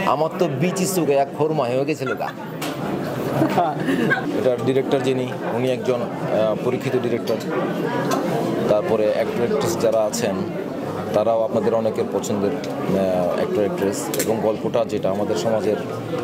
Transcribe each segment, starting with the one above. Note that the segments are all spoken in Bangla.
আমার তো বিচি চুকে এক ফরমা হয়ে গেছিল গা। এটার ডিরেক্টর যিনি, উনি একজন পরীক্ষিত ডিরেক্টর। তারপরে অ্যাক্টর অ্যাক্ট্রেস যারা আছেন তারাও আপনাদের অনেকের পছন্দের অ্যাক্টর অ্যাক্ট্রেস। এবং গল্পটা যেটা আমাদের সমাজের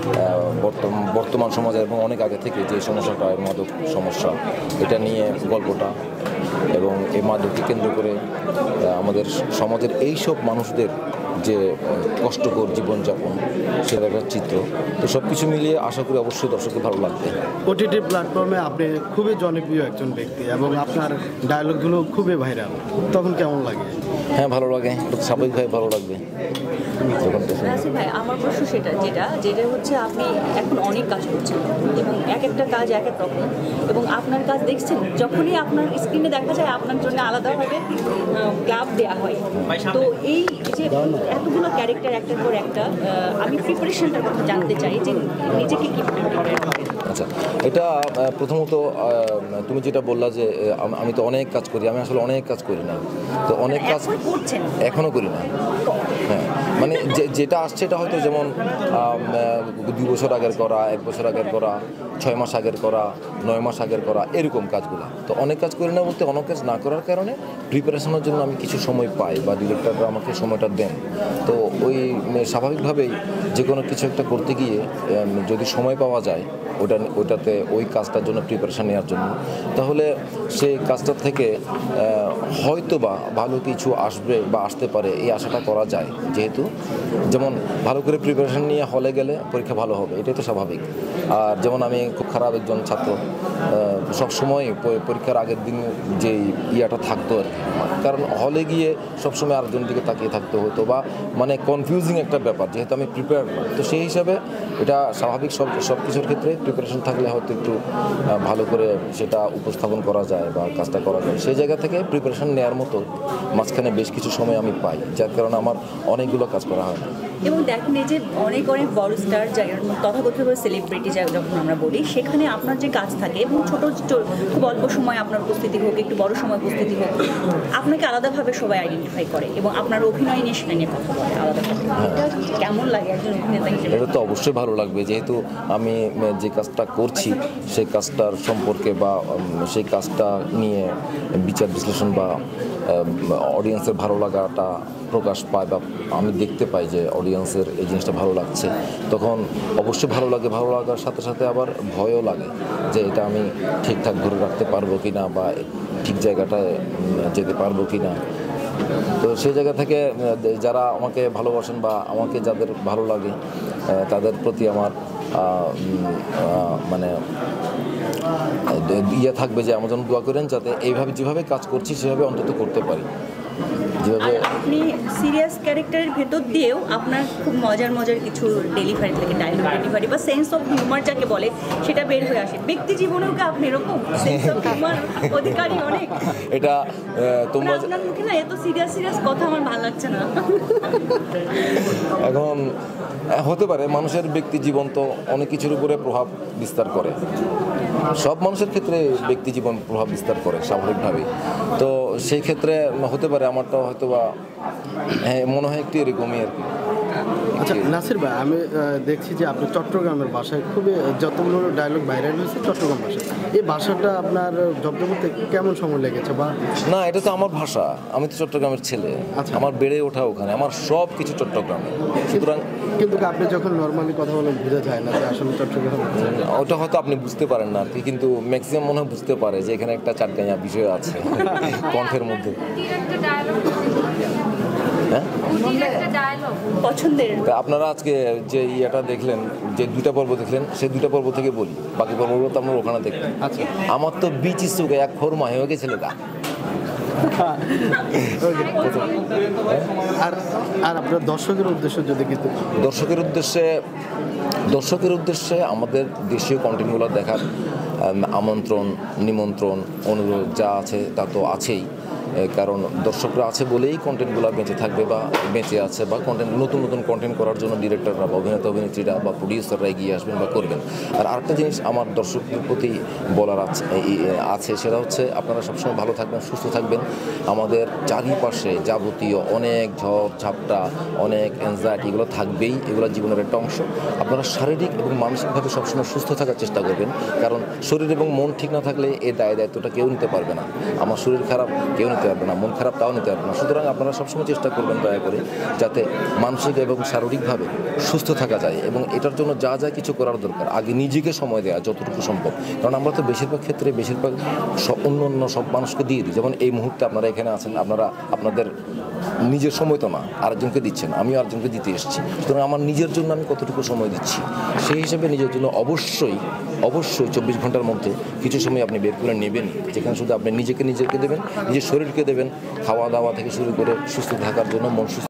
বর্তমান সমাজে এবং অনেক আগে থেকে যে সমস্যাটা, মাদক সমস্যা, এটা নিয়ে গল্পটা, এবং এই মাদককে কেন্দ্র করে আমাদের সমাজের এইসব মানুষদের যে কষ্টকর জীবনযাপন, সেটা একটা চিত্র। তো সব কিছু মিলিয়ে আশা করি অবশ্যই দর্শকদের ভালো লাগবে। ওটিটি প্ল্যাটফর্মে আপনি খুবই জনপ্রিয় একজন ব্যক্তি এবং আপনার ডায়লগগুলো খুবই ভাইরাল, তখন কেমন লাগে? হ্যাঁ, ভালো লাগে, স্বাভাবিকভাবে ভালো লাগবে। নাসির ভাই, আমার প্রশ্ন যেটা হচ্ছে আপনি এখন অনেক কাজ করছেন এবং এক একটা কাজ এক এক রকম, এবং আপনার কাজ দেখছেন যখনই আপনার স্ক্রিনে দেখা যায় আপনার জন্য আলাদাভাবে ক্লাব দেওয়া হয়। তো এই যে এতগুলো ক্যারেক্টার একটার পর একটা, আমি প্রিপারেশনটার কথা জানতে চাই যে নিজেকে কি আচ্ছা, এটা প্রথমত তুমি যেটা বললা যে আমি তো অনেক কাজ করি, আমি আসলে অনেক কাজ করি না। তো অনেক কাজ করছেন এখনও করি না। হ্যাঁ, মানে যেটা আসছে এটা হয়তো যেমন 2 বছর আগের করা, 1 বছর আগের করা, 6 মাস আগের করা, 9 মাস আগের করা, এরকম কাজগুলো। তো অনেক কাজ করি না বলতে অনেক কাজ না করার কারণে প্রিপারেশনের জন্য আমি কিছু সময় পাই বা ডিরেক্টররা আমাকে সময়টা দেন। তো ওই স্বাভাবিকভাবেই যে কোনো কিছু একটা করতে গিয়ে যদি সময় পাওয়া যায় ওইটাতে ওই কাজটার জন্য প্রিপারেশান নেওয়ার জন্য, তাহলে সেই কাজটার থেকে হয়তো বা ভালো কিছু আসবে বা আসতে পারে এই আশাটা করা যায়। যেহেতু যেমন ভালো করে প্রিপারেশান নিয়ে হলে গেলে পরীক্ষা ভালো হবে, এটাই তো স্বাভাবিক। আর যেমন আমি খুব খারাপ একজন ছাত্র, সবসময় পরীক্ষার আগের দিন যেই ইয়াটা থাকতো আর কি, কারণ হলে গিয়ে সবসময় আরেকজনের দিকে তাকিয়ে থাকতে হতো বা মানে কনফিউজিং একটা ব্যাপার, যেহেতু আমি প্রিপেয়ার না। তো সেই হিসাবে এটা স্বাভাবিক, সব কিছুর ক্ষেত্রে প্রিপারেশন থাকলে হয়তো একটু ভালো করে সেটা উপস্থাপন করা যায় বা কাজটা করা যায়। সেই জায়গা থেকে প্রিপারেশন নেওয়ার মতো মাঝখানে বেশ কিছু সময় আমি পাই, যার কারণে আমার অনেকগুলো কাজ করা হয় না। এবং দেখেন এই যে অনেক অনেক বড় স্টার তথাকথিত সেলিব্রিটি যখন আমরা বলি, সেখানে আপনার যে কাজ থাকে এবং ছোট খুব অল্প সময় আপনার উপস্থিতি হোক, একটু বড় সময় উপস্থিতি হোক, আপনাকে আলাদাভাবে সবাই আইডেন্টিফাই করে এবং আপনার অভিনয় নিয়ে সেটা নিয়ে কথা বলে আলাদাভাবে। কেমন লাগে একজন অভিনেতা হিসেবে? এটা তো অবশ্যই ভালো লাগবে, যেহেতু আমি যে কাজটা করছি সেই কাজটার সম্পর্কে বা সেই কাজটা নিয়ে বিচার বিশ্লেষণ বা অডিয়েন্সের ভালো লাগাটা প্রকাশ পায় বা আমি দেখতে পাই যে অডিয়েন্সের এই জিনিসটা ভালো লাগছে, তখন অবশ্যই ভালো লাগে। ভালো লাগার সাথে সাথে আবার ভয়ও লাগে যে এটা আমি ঠিকঠাক ধরে রাখতে পারবো কি না বা ঠিক জায়গাটায় যেতে পারবো কি না। তো সেই জায়গা থেকে যারা আমাকে ভালোবাসেন বা আমাকে যাদের ভালো লাগে তাদের প্রতি আমার মানে ইয়ে থাকবে যে আমার জন্য দোয়া করেন যাতে এইভাবে যেভাবে কাজ করছি সেভাবে অন্তত করতে পারি। আপনি সিরিয়াস ক্যারেক্টারের ভেতর দিয়েও আপনার খুব মজার কিছু ডেলিভারি থাকে, ডায়লগ ডেলিভারি বা সেন্স অফ হিউমার যাকে বলে, সেটা বের হয়ে আসে। ব্যক্তি জীবনেও কি আপনি এরকম সেন্স অফ হিউমার অধিকারী? অনেক এটা তোমরা আপনার মুখে না এত সিরিয়াস কথা আমার ভালো লাগছে না। এখন হতে পারে মানুষের ব্যক্তি জীবন তো অনেক কিছুর উপরে প্রভাব বিস্তার করে, সব মানুষের ক্ষেত্রে ব্যক্তি জীবন প্রভাব বিস্তার করে স্বাভাবিকভাবেই। তো সেই ক্ষেত্রে হতে পারে আমারটা হয়তো বা হ্যাঁ মনে হয় একটু এরকমই আর কি। আচ্ছা নাসির ভাই, আমি দেখছি যে আপনি চট্টগ্রামের ভাষায় খুবই যতগুলো ডায়লগ ভাইরাল হয়েছে চট্টগ্রাম ভাষায়, এই ভাষাটা আপনার জব্দ করতে কেমন সময় লেগেছে? বা না, এটা তো আমার ভাষা, আমি তো চট্টগ্রামের ছেলে, আমার বেড়ে ওঠা ওখানে, আমার সব কিছু চট্টগ্রামে। সুতরাং কিন্তু আপনি যখন নর্মালি কথা বলেন বোঝা যায় না যে আসলে চট্টগ্রাম। ওটা হয়তো আপনি বুঝতে পারেন না আর কি, কিন্তু ম্যাক্সিমাম মনে হয় বুঝতে পারে যে এখানে একটা চাটগাঁয়া বিষয় আছে কণ্ঠের মধ্যে। পছন্দের আপনারা আজকে যে ইয়েটা দেখলেন, যে 2টা পর্ব দেখলেন, সেই 2টা পর্ব থেকে বলি, বাকি পর্বগুলো তো আপনারা ওখানে দেখলেন। আচ্ছা, আমার তো বিচি চুকে এক ফরমা হয়ে গেছিল গা। আর আপনার দর্শকের উদ্দেশ্য যদি কিছু দর্শকের উদ্দেশ্যে আমাদের দেশীয় কন্টেন্টগুলো দেখার আমন্ত্রণ, নিমন্ত্রণ, অনুরোধ যা আছে তা তো আছেই। কারণ দর্শকরা আছে বলেই কন্টেন্টগুলো বেঁচে থাকবে বা বেঁচে আছে, বা নতুন নতুন কন্টেন্ট করার জন্য ডিরেক্টররা বা অভিনেত্রীরা বা প্রডিউসাররা এগিয়ে আসবেন বা করবেন। আর আরেকটা জিনিস আমার দর্শকদের প্রতি বলার আছে সেটা হচ্ছে আপনারা সবসময় ভালো থাকবেন, সুস্থ থাকবেন। আমাদের চারিপাশে যাবতীয় অনেক ঝড় ঝাপটা, অনেক অ্যাংজাইটি এগুলো থাকবেই, এগুলো জীবনের একটা অংশ। আপনারা শারীরিক এবং মানসিকভাবে সবসময় সুস্থ থাকার চেষ্টা করবেন, কারণ শরীর এবং মন ঠিক না থাকলে এই দায়িত্বটা কেউ নিতে পারবে না। আমার শরীর খারাপ কেউ নিতে পারবে না, মন খারাপ তাও নিতে পারবে না। সুতরাং আপনারা সবসময় চেষ্টা করবেন দয়া করে যাতে মানসিক এবং শারীরিকভাবে সুস্থ থাকা যায়, এবং এটার জন্য যা যা কিছু করার দরকার আগে নিজেকে সময় দেওয়া যতটুকু সম্ভব। কারণ আমরা তো বেশিরভাগ ক্ষেত্রে অন্য সব মানুষকে দিয়ে দিই। যেমন এই মুহূর্তে আপনারা এখানে আছেন, আপনারা আপনাদের নিজের সময় তো না, আরেকজনকে দিচ্ছেন, আমিও আরেকজনকে দিতে এসেছি। সুতরাং আমার নিজের জন্য আমি কতটুকু সময় দিচ্ছি, সেই হিসেবে নিজের জন্য অবশ্যই 24 ঘন্টার মধ্যে কিছু সময় আপনি বের করে নেবেন, যেখানে শুধু আপনি নিজেকে দেবেন, নিজের শরীরকে দেবেন, খাওয়া দাওয়া থেকে শুরু করে সুস্থ থাকার জন্য, মন সুস্থ